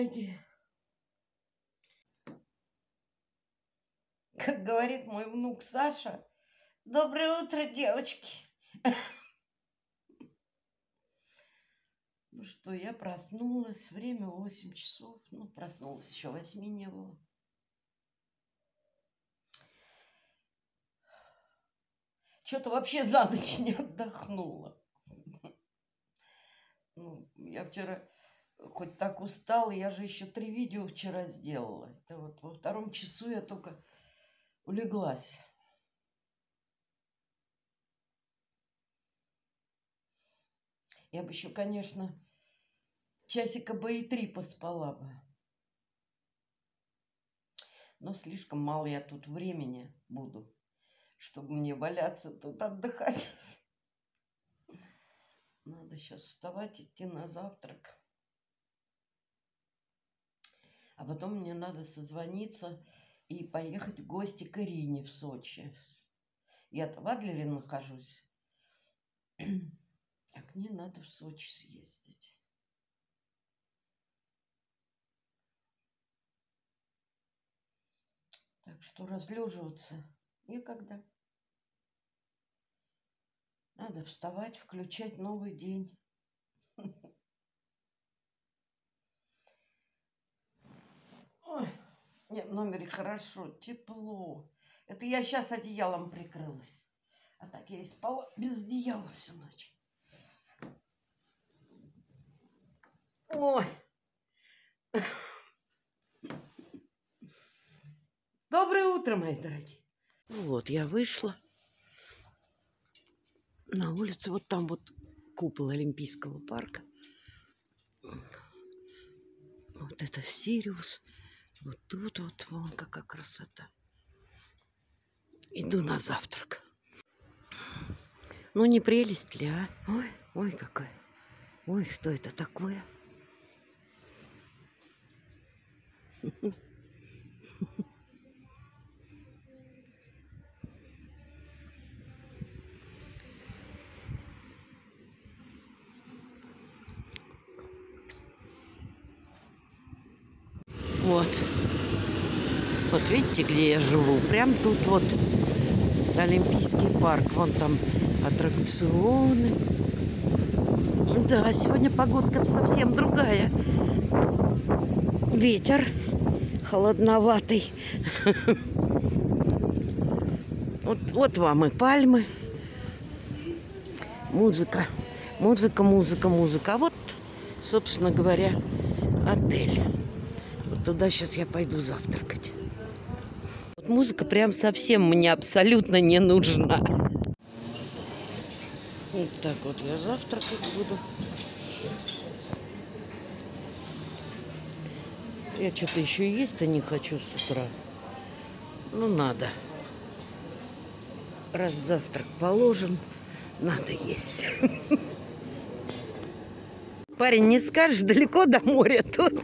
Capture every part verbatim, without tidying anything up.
дорогие. Как говорит мой внук Саша, доброе утро, девочки. Ну что, я проснулась, время восемь часов. Ну, проснулась, еще восьми не было. Что-то вообще за ночь не отдохнула. Ну, я вчера хоть так устала, я же еще три видео вчера сделала. Это вот во втором часу я только улеглась. Я бы еще, конечно, часика бы и три поспала бы. Но слишком мало я тут времени буду, чтобы мне валяться тут отдыхать. Надо сейчас вставать, идти на завтрак. А потом мне надо созвониться и поехать в гости к Ирине в Сочи. Я-то в Адлере нахожусь. А к ней надо в Сочи съездить. Так что разлеживаться некогда. Надо вставать, включать новый день. Ой, нет, в номере хорошо, тепло. Это я сейчас одеялом прикрылась. А так я и спала без одеяла всю ночь. Ой. Доброе утро, мои дорогие. Ну вот, я вышла на улицу. Вот там вот купол Олимпийского парка. Вот это Сириус. Вот тут вот, вон какая красота. Иду на завтрак. Ну, не прелесть ли, а? Ой, ой, какая. Ой, что это такое? Вот. Вот видите, где я живу? Прям тут вот Олимпийский парк. Вон там аттракционы. Да, сегодня погодка совсем другая. Ветер холодноватый. Вот, вот вам и пальмы. Музыка. Музыка, музыка, музыка. А вот, собственно говоря, отель. Вот туда сейчас я пойду завтракать. Вот музыка прям совсем мне абсолютно не нужна. Вот так вот я завтракать буду. Я что-то еще есть-то не хочу с утра. Ну, надо. Раз завтрак положен, надо есть. Парень, не скажешь, далеко до моря тут.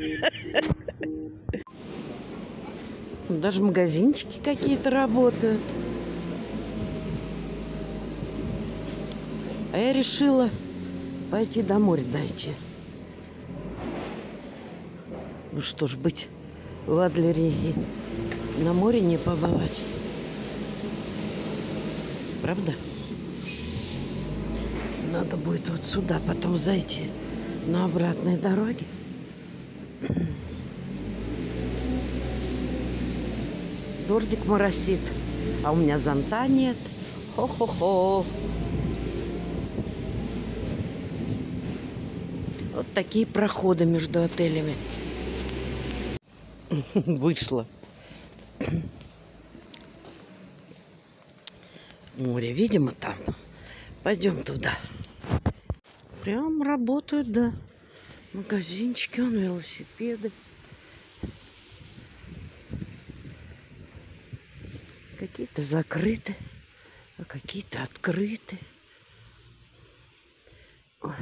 Даже магазинчики какие-то работают. А я решила пойти до моря дойти. Ну что ж, быть в Адлере и на море не побывать. Правда? Надо будет вот сюда потом зайти на обратной дороге. Дождик моросит, а у меня зонта нет. Хо-хо-хо. Вот такие проходы между отелями. Вышла. Море, видимо, там. Пойдем туда. Прям работают, да. Магазинчики, вон велосипеды. Какие-то закрыты, а какие-то открыты. Ой.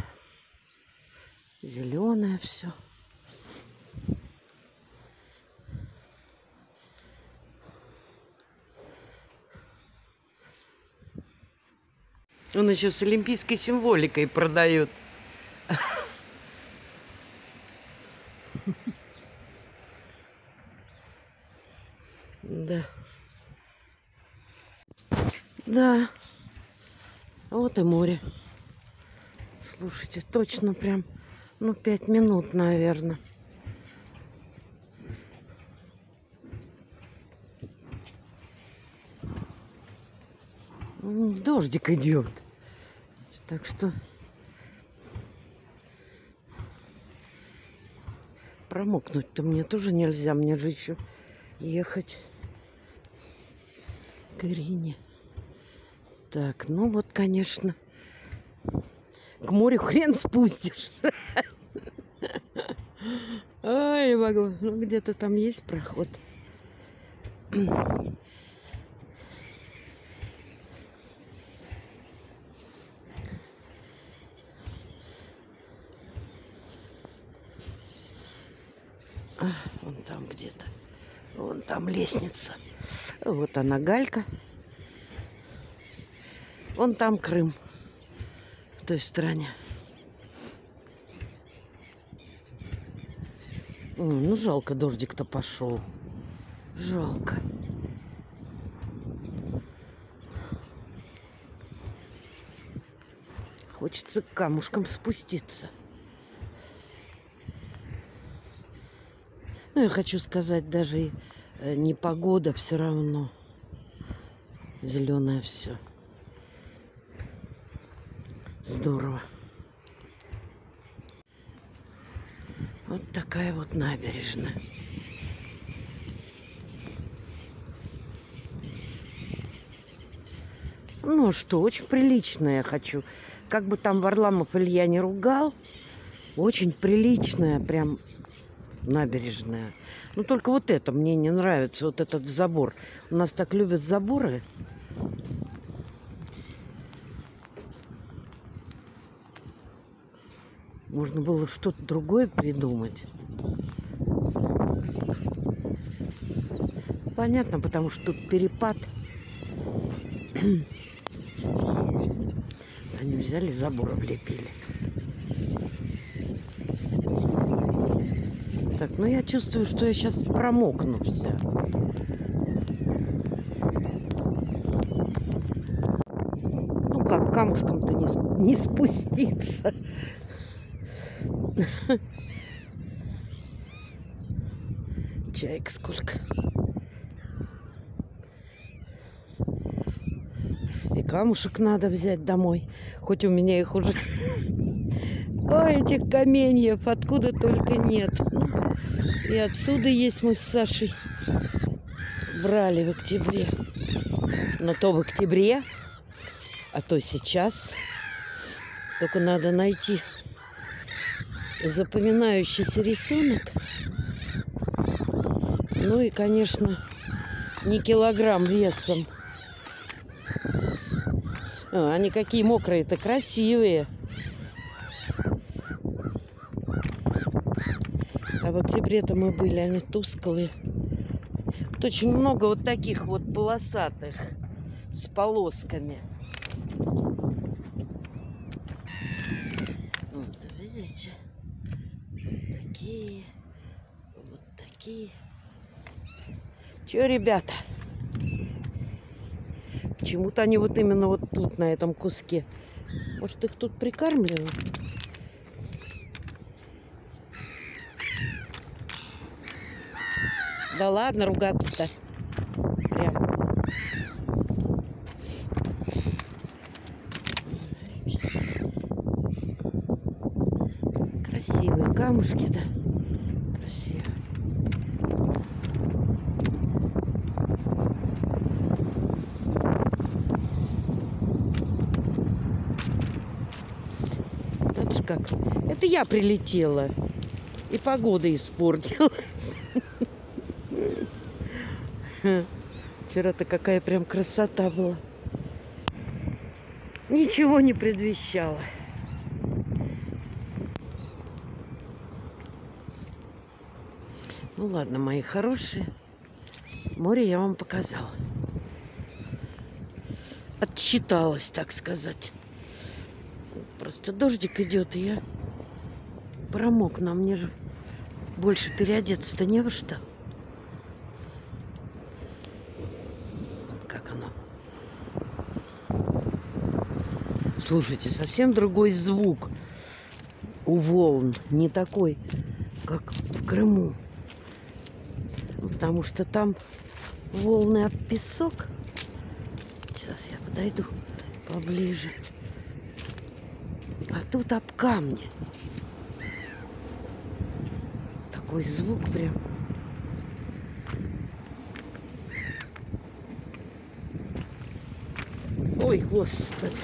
Зеленое все. Он еще с олимпийской символикой продает. Да. Вот и море. Слушайте, точно прям, ну, пять минут, наверное. Дождик идет. Так что промокнуть-то мне тоже нельзя. Мне же еще ехать к Ирине. Так, ну вот, конечно, к морю хрен спустишься. Ой, не могу. Ну, где-то там есть проход. А, вон там где-то. Вон там лестница. Вот она, галька. Вон там Крым. В той стороне. Ну, жалко, дождик-то пошел. Жалко. Хочется к камушкам спуститься. Ну, я хочу сказать, даже и не погода, все равно зеленое все. Здорово. Вот такая вот набережная. Ну что, очень приличная, я хочу. Как бы там Варламов Илья не ругал, очень приличная прям набережная. Ну только вот это мне не нравится, вот этот забор. У нас так любят заборы. Можно было что-то другое придумать. Понятно, потому что тут перепад. Они взяли, забор облепили. Так, ну я чувствую, что я сейчас промокну вся. Ну как, камушком-то не, не спуститься. Чаек сколько. И камушек надо взять домой. Хоть у меня их уже... Ой, этих каменьев откуда только нет. И отсюда есть, мы с Сашей брали в октябре. Но то в октябре, а то сейчас. Только надо найти запоминающийся рисунок. Ну и, конечно, не килограмм весом. А, они какие мокрые-то, красивые. А в октябре-то мы были, они тусклые. Тут очень много вот таких вот полосатых с полосками. Вот, видите? Такие, вот такие. Че, ребята? Почему-то они вот именно вот тут, на этом куске. Может, их тут прикармливают? Да ладно ругаться-то. Прям. Красивые камушки, да. Красиво. Это ж как. Это я прилетела. И погода испортилась. Вчера-то какая прям красота была. Ничего не предвещало. Ну ладно, мои хорошие. Море я вам показала. Отчиталась, так сказать. Просто дождик идет, и я промокну. А мне же больше переодеться-то не во что. Как оно? Слушайте, совсем другой звук у волн. Не такой, как в Крыму. Потому что там волны об песок. Сейчас я подойду поближе. А тут об камни. Такой звук прям. Ой, Господи.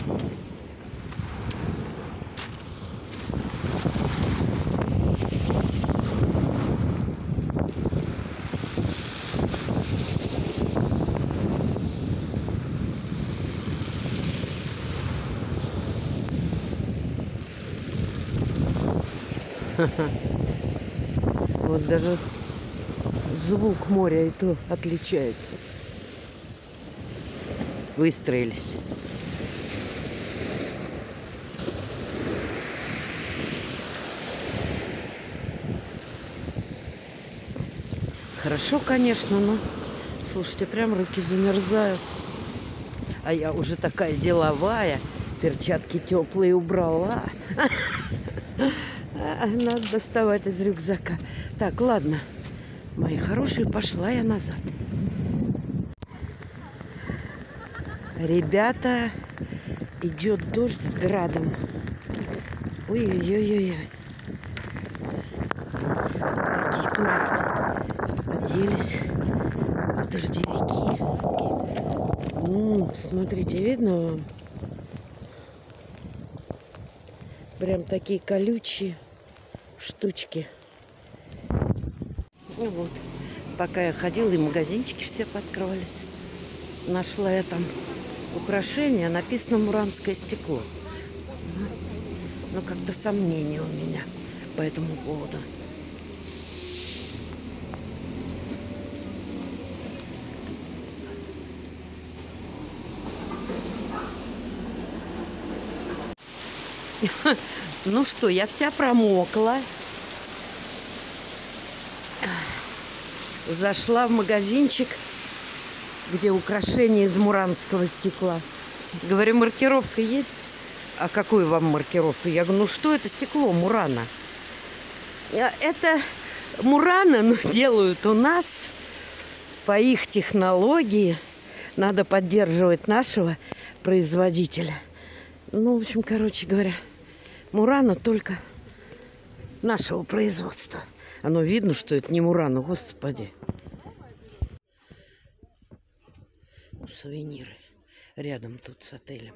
Вот даже звук моря и то отличается. Выстроились. Хорошо, конечно, но, слушайте, прям руки замерзают. А я уже такая деловая. Перчатки теплые убрала. Надо доставать из рюкзака. Так, ладно, мои хорошие, пошла я назад. Ребята, идет дождь с градом. Ой-ой-ой-ой. Какие туристы оделись в дождевики. М-м, смотрите, видно вам? Прям такие колючие штучки. Ну вот, пока я ходила, и магазинчики все пооткрывались. Нашла я там украшение, написано «Муранское стекло». Но как-то сомнения у меня по этому поводу. Ну что, я вся промокла. Зашла в магазинчик, где украшения из муранского стекла. Говорю, маркировка есть? А какую вам маркировку? Я говорю, ну что это стекло Мурана? Это Мурана, но делают у нас по их технологии. Надо поддерживать нашего производителя. Ну, в общем, короче говоря, Мурана только нашего производства. Оно видно, что это не Мурана, господи. Ну, сувениры рядом тут с отелем.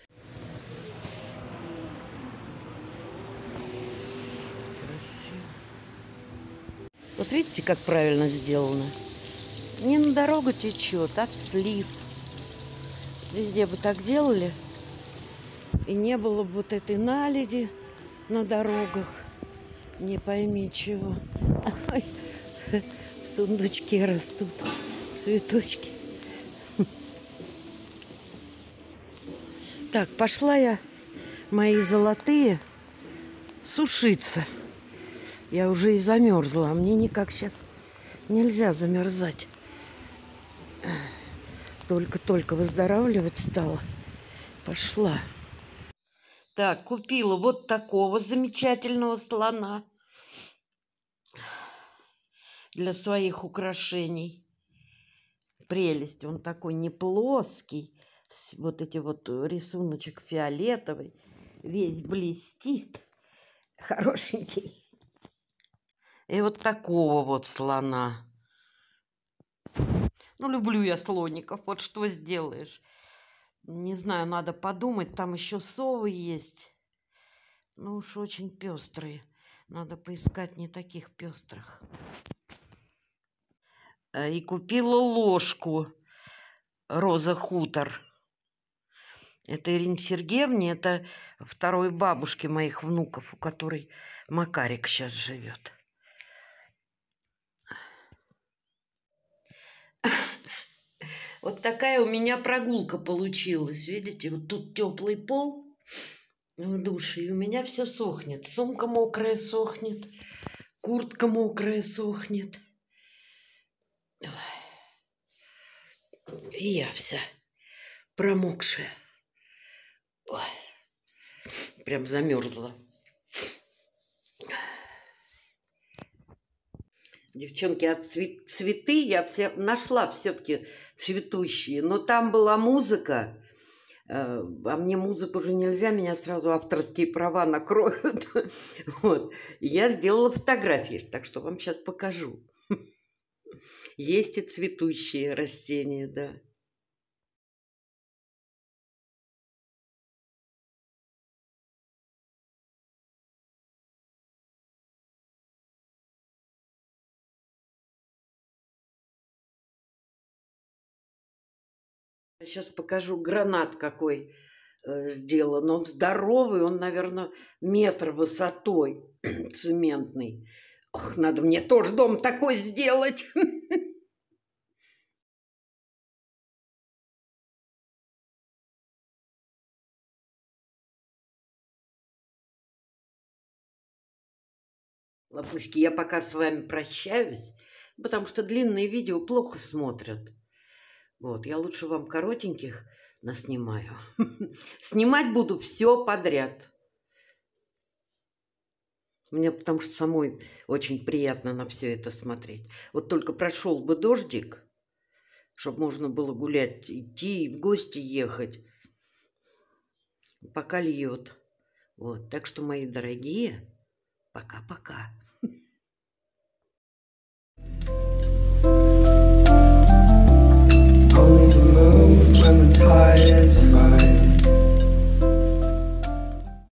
Красиво. Вот видите, как правильно сделано? Не на дорогу течет, а в слив. Везде бы так делали. И не было бы вот этой наледи на дорогах. Не пойми чего. Ой, в сундучке растут цветочки. Так, пошла я, мои золотые, сушиться. Я уже и замерзла. А мне никак сейчас нельзя замерзать. Только-только выздоравливать стала. Пошла. Так, купила вот такого замечательного слона для своих украшений. Прелесть. Он такой не плоский. Вот эти вот рисуночек фиолетовый. Весь блестит. Хорошенький. И вот такого вот слона. Ну, люблю я слоников. Вот что сделаешь. Не знаю, надо подумать. Там еще совы есть. Ну уж очень пестрые. Надо поискать не таких пестрых. И купила ложку Роза Хутор. Это Ирине Сергеевне, это второй бабушке моих внуков, у которой Макарик сейчас живет. Вот такая у меня прогулка получилась. Видите, вот тут теплый пол в душе, и у меня все сохнет. Сумка мокрая сохнет, куртка мокрая сохнет. И я вся промокшая. Ой, прям замерзла. Девчонки, а цвет, цветы я все, нашла все-таки цветущие, но там была музыка, э, а мне музыку уже нельзя, меня сразу авторские права накроют. Вот. И я сделала фотографии, так что вам сейчас покажу. Есть и цветущие растения, да. Сейчас покажу гранат какой э, сделан. Он здоровый, он, наверное, метр высотой, цементный. Ох, надо мне тоже дом такой сделать. Лапуськи, я пока с вами прощаюсь, потому что длинные видео плохо смотрят. Вот, я лучше вам коротеньких наснимаю. Снимать буду все подряд. Мне потому что самой очень приятно на все это смотреть. Вот только прошел бы дождик, чтобы можно было гулять, идти, в гости ехать. Пока льет. Вот, так что, мои дорогие, пока-пока.